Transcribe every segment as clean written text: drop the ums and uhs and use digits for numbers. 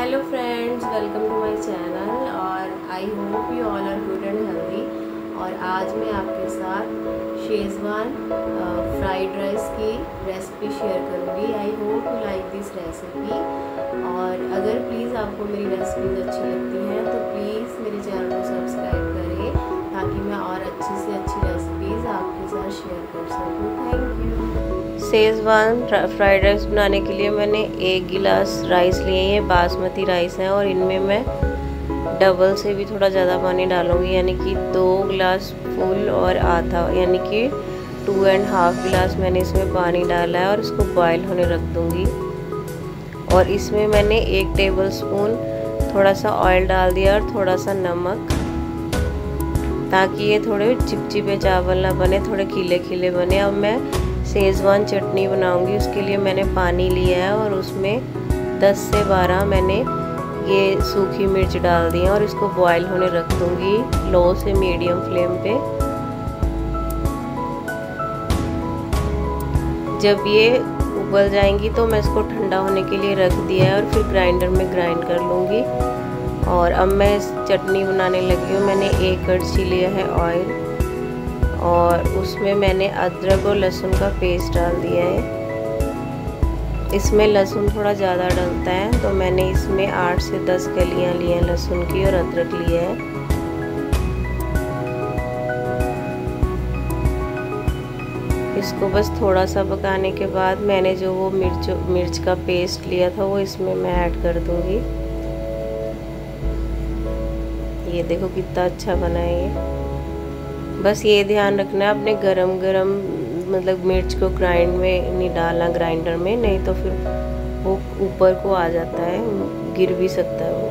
Hello friends, welcome to my channel और I hope you all are good and healthy. और आज मैं आपके साथ शेज़वान फ्राइड राइस की रेसिपी शेयर करूँगी। I hope you like this recipe. और अगर प्लीज़ आपको मेरी रेसिपीज़ अच्छी लगती हैं तो प्लीज़ मेरे चैनल को सब्सक्राइब करें ताकि मैं और अच्छी से अच्छी रेसिपीज़ आपके साथ शेयर कर सकूँ। Thank you. Schezwan fried rice बनाने के लिए मैंने 1 गिलास राइस लिए हैं। ये बासमती राइस है और इनमें मैं डबल से भी थोड़ा ज़्यादा पानी डालूँगी, यानी कि 2 गिलास फुल और आधा, यानी कि 2.5 गिलास मैंने इसमें पानी डाला है और इसको बॉयल होने रख दूँगी। और इसमें मैंने 1 टेबल स्पून थोड़ा सा ऑयल डाल दिया और थोड़ा सा नमक, ताकि ये थोड़े चिपचिपे चावल ना बने, थोड़े खिले खिले बने। अब मैं शेज़वान चटनी बनाऊंगी, उसके लिए मैंने पानी लिया है और उसमें 10 से 12 मैंने ये सूखी मिर्च डाल दी है और इसको बॉयल होने रख दूंगी लो से मीडियम फ्लेम पे। जब ये उबल जाएंगी तो मैं इसको ठंडा होने के लिए रख दिया है और फिर ग्राइंडर में ग्राइंड कर लूँगी। और अब मैं इस चटनी बनाने लगी हूँ। मैंने 1 कड़छी लिया है ऑयल और उसमें मैंने अदरक और लहसुन का पेस्ट डाल दिया है। इसमें लहसुन थोड़ा ज़्यादा डलता है तो मैंने इसमें 8 से 10 कलियां ली हैं लहसुन की और अदरक लिया है। इसको बस थोड़ा सा पकाने के बाद मैंने जो वो मिर्च का पेस्ट लिया था वो इसमें मैं ऐड कर दूंगी। ये देखो कितना अच्छा बना है ये। बस ये ध्यान रखना है अपने गरम मतलब मिर्च को ग्राइंड में नहीं डालना, ग्राइंडर में, नहीं तो फिर वो ऊपर को आ जाता है, गिर भी सकता है वो।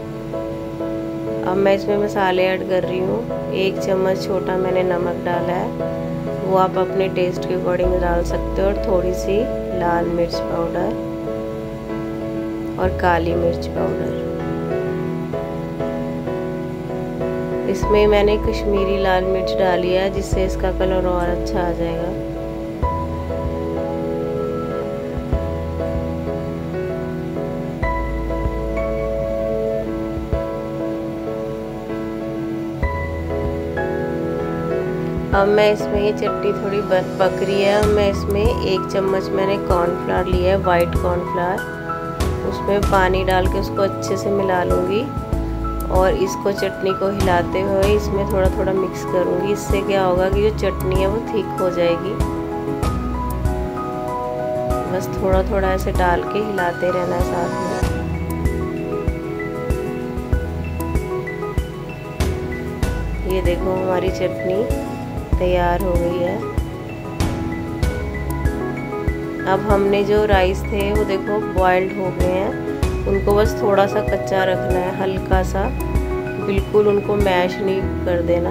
अब मैं इसमें मसाले ऐड कर रही हूँ। 1 चम्मच छोटा मैंने नमक डाला है, वो आप अपने टेस्ट के अकॉर्डिंग डाल सकते हो। और थोड़ी सी लाल मिर्च पाउडर और काली मिर्च पाउडर। इसमें मैंने कश्मीरी लाल मिर्च डाली है जिससे इसका कलर और अच्छा आ जाएगा। अब मैं इसमें ये चटनी थोड़ी पक रही है। अब मैं इसमें 1 चम्मच मैंने कॉर्नफ्लावर लिया है, वाइट कॉर्नफ्लावर। उसमें पानी डाल के उसको अच्छे से मिला लूँगी और इसको चटनी को हिलाते हुए इसमें थोड़ा थोड़ा मिक्स करूँगी। इससे क्या होगा कि जो चटनी है वो थिक हो जाएगी। बस थोड़ा थोड़ा ऐसे डाल के हिलाते रहना है साथ में। ये देखो हमारी चटनी तैयार हो गई है। अब हमने जो राइस थे वो देखो बॉइल्ड हो गए हैं, उनको बस थोड़ा सा कच्चा रखना है, हल्का सा, बिल्कुल उनको मैश नहीं कर देना।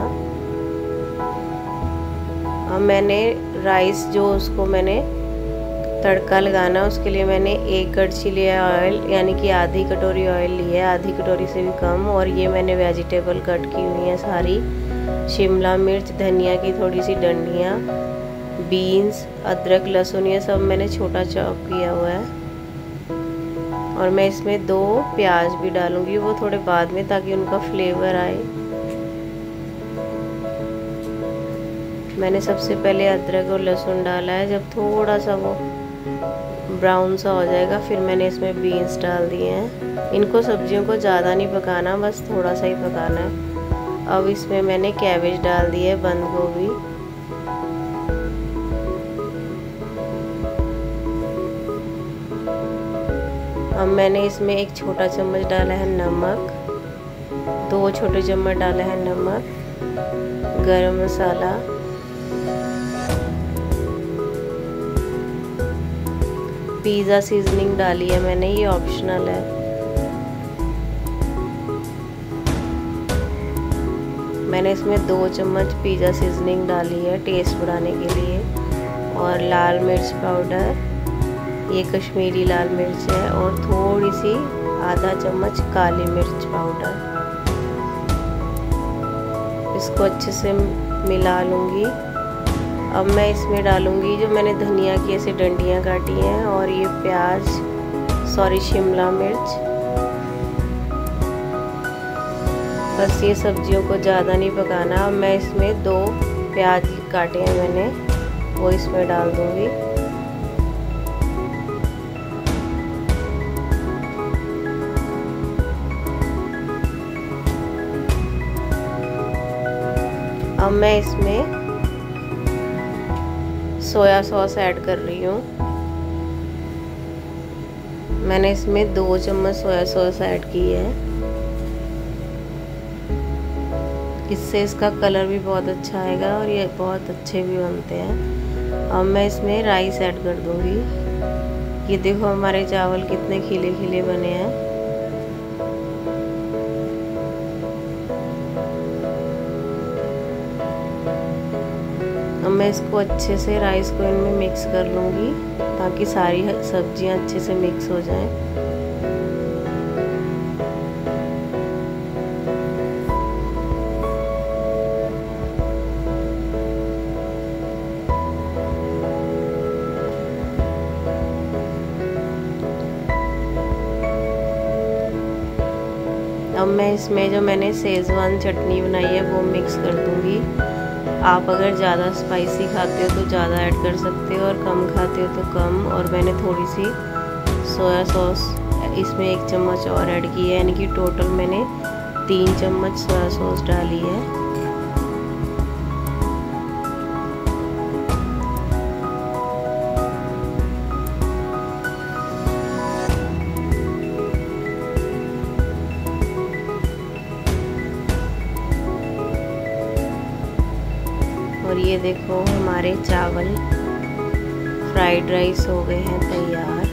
अब मैंने राइस जो उसको मैंने तड़का लगाना, उसके लिए मैंने 1 कड़छी लिया ऑयल, यानी कि आधी कटोरी ऑयल लिया है, आधी कटोरी से भी कम। और ये मैंने वेजिटेबल कट की हुई हैं सारी, शिमला मिर्च, धनिया की थोड़ी सी डंडियाँ, बीन्स, अदरक, लहसुन, ये सब मैंने छोटा चॉप किया हुआ है। और मैं इसमें 2 प्याज भी डालूंगी, वो थोड़े बाद में, ताकि उनका फ्लेवर आए। मैंने सबसे पहले अदरक और लहसुन डाला है। जब थोड़ा सा वो ब्राउन सा हो जाएगा फिर मैंने इसमें बीन्स डाल दिए हैं। इनको सब्जियों को ज़्यादा नहीं पकाना, बस थोड़ा सा ही पकाना है। अब इसमें मैंने कैबेज डाल दी है, बंद गोभी। अब मैंने इसमें 1 छोटा चम्मच डाला है नमक, 2 छोटे चम्मच डाला है नमक, गरम मसाला, पिज़्ज़ा सीजनिंग डाली है मैंने, ये ऑप्शनल है। मैंने इसमें 2 चम्मच पिज़्ज़ा सीजनिंग डाली है टेस्ट बढ़ाने के लिए। और लाल मिर्च पाउडर, ये कश्मीरी लाल मिर्च है, और थोड़ी सी आधा चम्मच काली मिर्च पाउडर। इसको अच्छे से मिला लूँगी। अब मैं इसमें डालूँगी जो मैंने धनिया की ऐसे डंडियाँ काटी हैं, और ये शिमला मिर्च, बस ये सब्जियों को ज़्यादा नहीं पकाना। अब मैं इसमें 2 प्याज काटे हैं मैंने, वो इसमें डाल दूँगी। अब मैं इसमें सोया सॉस ऐड कर रही हूँ। मैंने इसमें 2 चम्मच सोया सॉस ऐड की है। इससे इसका कलर भी बहुत अच्छा आएगा और ये बहुत अच्छे भी बनते हैं। अब मैं इसमें राइस ऐड कर दूँगी। ये देखो हमारे चावल कितने खिले खिले बने हैं। अब मैं इसको अच्छे से राइस को इनमें मिक्स कर लूँगी ताकि सारी सब्जियां अच्छे से मिक्स हो जाएं। अब मैं इसमें जो मैंने शेजवान चटनी बनाई है वो मिक्स कर दूँगी। आप अगर ज़्यादा स्पाइसी खाते हो तो ज़्यादा ऐड कर सकते हो और कम खाते हो तो कम। और मैंने थोड़ी सी सोया सॉस इसमें 1 चम्मच और ऐड की है, यानी कि टोटल मैंने 3 चम्मच सोया सॉस डाली है। और ये देखो हमारे चावल फ्राइड राइस हो गए हैं तैयार।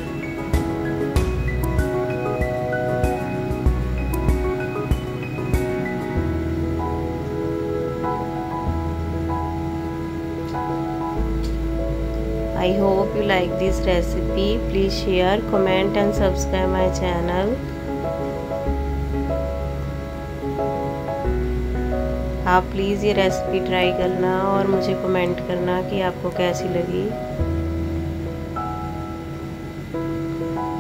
I hope you like this recipe. Please share, comment and subscribe my channel. आप प्लीज़ ये रेसिपी ट्राई करना और मुझे कमेंट करना कि आपको कैसी लगी।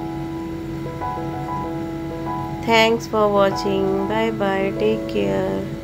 Thanks for watching. Bye bye, take care.